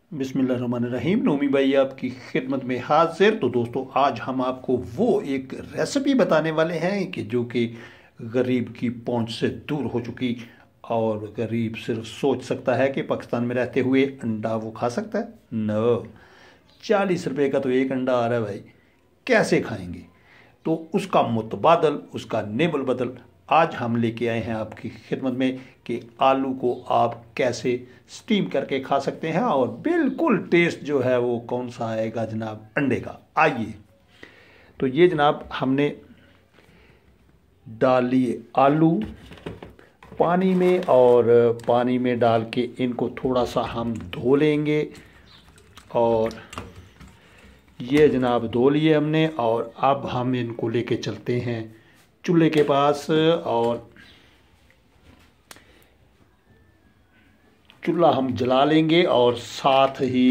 बिस्मिल्लाहिर्रहमानिर्रहीम। नोमी भाई आपकी खिदमत में हाजिर। तो दोस्तों, आज हम आपको वो एक रेसिपी बताने वाले हैं कि जो कि गरीब की पहुंच से दूर हो चुकी, और गरीब सिर्फ सोच सकता है कि पाकिस्तान में रहते हुए अंडा वो खा सकता है। नो, 40 रुपये का तो एक अंडा आ रहा है भाई, कैसे खाएंगे? तो उसका मुतबादल, उसका नेबल बदल आज हम लेके आए हैं आपकी खिदमत में कि आलू को आप कैसे स्टीम करके खा सकते हैं और बिल्कुल टेस्ट जो है वो कौन सा आएगा जनाब अंडे का। आइए, तो ये जनाब हमने डाल लिए आलू पानी में, और पानी में डाल के इनको थोड़ा सा हम धो लेंगे। और ये जनाब धो लिए हमने, और अब हम इनको लेके चलते हैं चूल्हे के पास, और चूल्हा हम जला लेंगे और साथ ही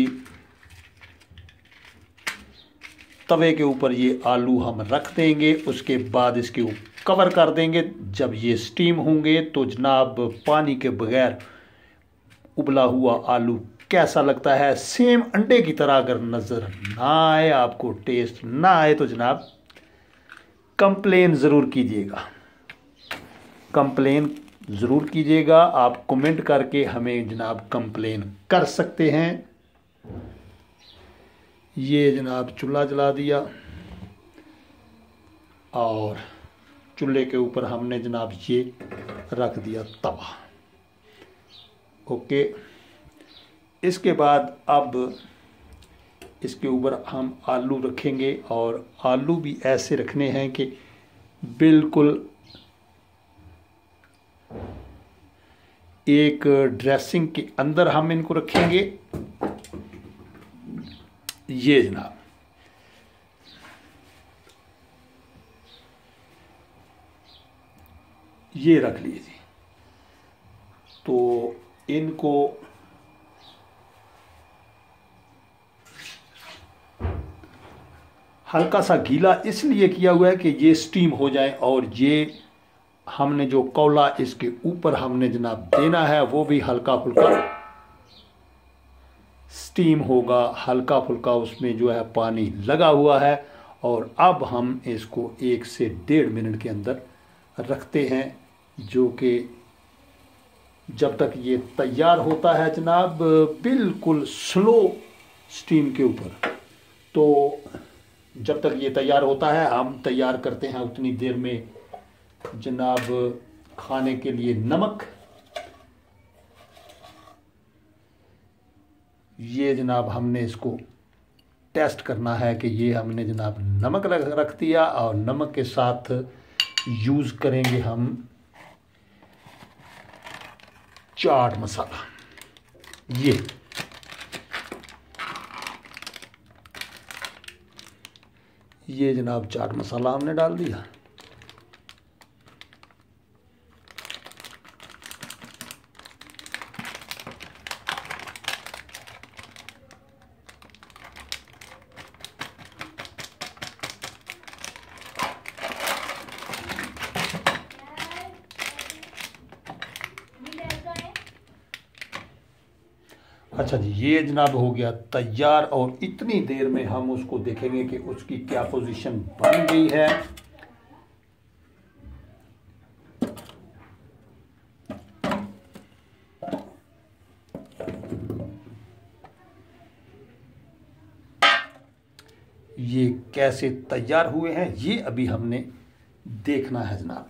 तवे के ऊपर ये आलू हम रख देंगे। उसके बाद इसके ऊपर कवर कर देंगे। जब ये स्टीम होंगे तो जनाब पानी के बगैर उबला हुआ आलू कैसा लगता है, सेम अंडे की तरह अगर नज़र ना आए, आपको टेस्ट ना आए, तो जनाब कंप्लेन ज़रूर कीजिएगा। कंप्लेन ज़रूर कीजिएगा। आप कमेंट करके हमें जनाब कंप्लेन कर सकते हैं। ये जनाब चूल्हा जला दिया, और चूल्हे के ऊपर हमने जनाब ये रख दिया तवा। ओके, इसके बाद अब इसके ऊपर हम आलू रखेंगे, और आलू भी ऐसे रखने हैं कि बिल्कुल एक ड्रेसिंग के अंदर हम इनको रखेंगे। ये जनाब ये रख लीजिए। तो इनको हल्का सा गीला इसलिए किया हुआ है कि ये स्टीम हो जाए, और ये हमने जो कौला इसके ऊपर हमने जनाब देना है वो भी हल्का फुल्का स्टीम होगा। हल्का फुल्का उसमें जो है पानी लगा हुआ है। और अब हम इसको 1 से 1.5 मिनट के अंदर रखते हैं, जो कि जब तक ये तैयार होता है जनाब बिल्कुल स्लो स्टीम के ऊपर। तो जब तक ये तैयार होता है हम तैयार करते हैं उतनी देर में जनाब खाने के लिए नमक। ये जनाब हमने इसको टेस्ट करना है कि ये हमने जनाब नमक रख दिया, और नमक के साथ यूज़ करेंगे हम चाट मसाला। ये जनाब चाट मसाला हमने डाल दिया। अच्छा जी, ये जनाब हो गया तैयार, और इतनी देर में हम उसको देखेंगे कि उसकी क्या पोजीशन बन गई है। ये कैसे तैयार हुए हैं ये अभी हमने देखना है जनाब।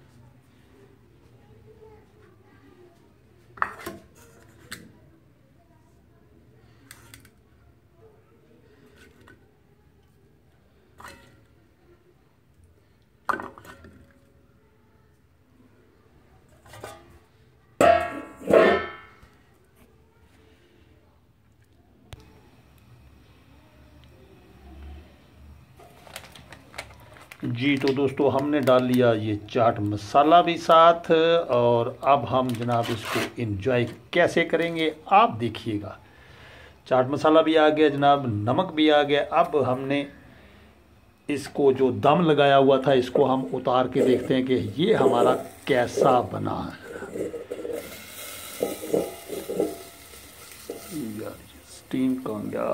जी, तो दोस्तों हमने डाल लिया ये चाट मसाला भी साथ, और अब हम जनाब इसको एंजॉय कैसे करेंगे आप देखिएगा। चाट मसाला भी आ गया जनाब, नमक भी आ गया। अब हमने इसको जो दम लगाया हुआ था इसको हम उतार के देखते हैं कि ये हमारा कैसा बना है। यार स्टीम कहाँ गया।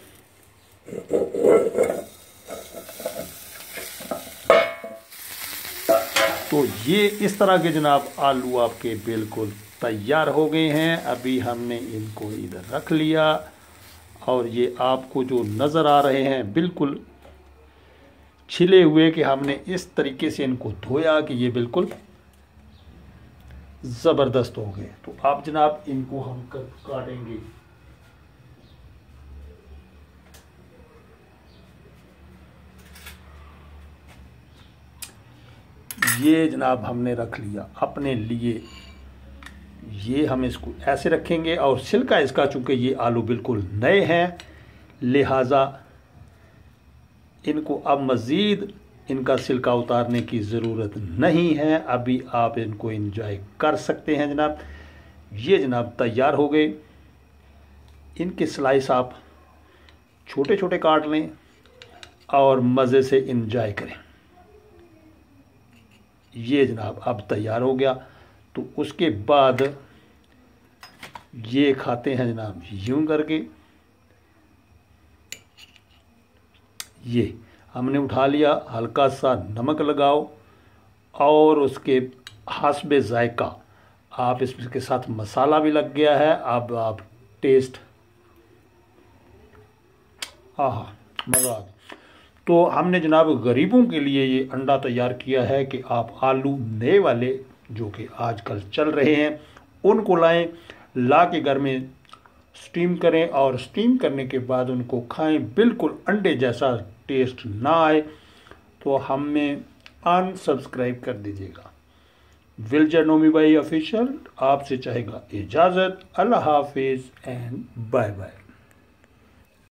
तो ये इस तरह के जनाब आलू आपके बिल्कुल तैयार हो गए हैं। अभी हमने इनको इधर रख लिया और ये आपको जो नज़र आ रहे हैं बिल्कुल छिले हुए कि हमने इस तरीके से इनको धोया कि ये बिल्कुल ज़बरदस्त हो गए। तो आप जनाब इनको हम काटेंगे। ये जनाब हमने रख लिया अपने लिए। ये हम इसको ऐसे रखेंगे और छिलका इसका, चूंकि ये आलू बिल्कुल नए हैं, लिहाजा इनको अब मज़ीद इनका छिलका उतारने की ज़रूरत नहीं है। अभी आप इनको एंजॉय कर सकते हैं जनाब। ये जनाब तैयार हो गए। इनके स्लाइस आप छोटे छोटे काट लें और मज़े से एंजॉय करें। ये जनाब अब तैयार हो गया। तो उसके बाद ये खाते हैं जनाब यूं करके। ये हमने उठा लिया, हल्का सा नमक लगाओ और उसके हस्बे जायका आप इसके साथ मसाला भी लग गया है। अब आप टेस्ट, आहा मज़ा आ गया। तो हमने जनाब गरीबों के लिए ये अंडा तैयार किया है कि आप आलू नए वाले जो कि आजकल चल रहे हैं उनको लाएं, ला के घर में स्टीम करें और स्टीम करने के बाद उनको खाएं। बिल्कुल अंडे जैसा टेस्ट ना आए तो हमें अनसब्सक्राइब कर दीजिएगा। विल्जर नोमी भाई ऑफिशियल आपसे चाहेगा इजाज़त। अल्लाह हाफिज़ एंड बाय बाय।